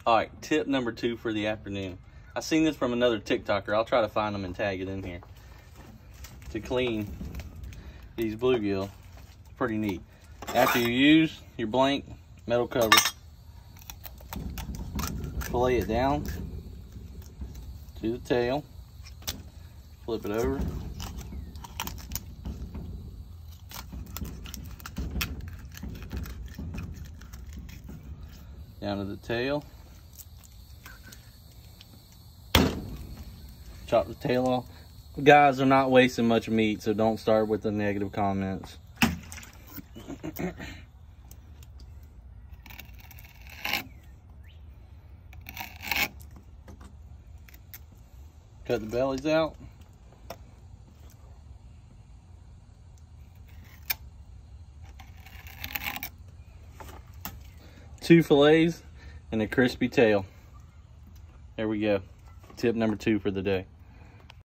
All right, tip number 2 for the afternoon. I seen this from another TikToker. I'll try to find them and tag it in here. To clean these bluegill, it's pretty neat. After you use your blank metal cover, fillet it down to the tail, flip it over, down to the tail, chop the tail off. Guys are not wasting much meat, so don't start with the negative comments. Cut the bellies out. Two fillets and a crispy tail. There we go. Tip number 2 for the day.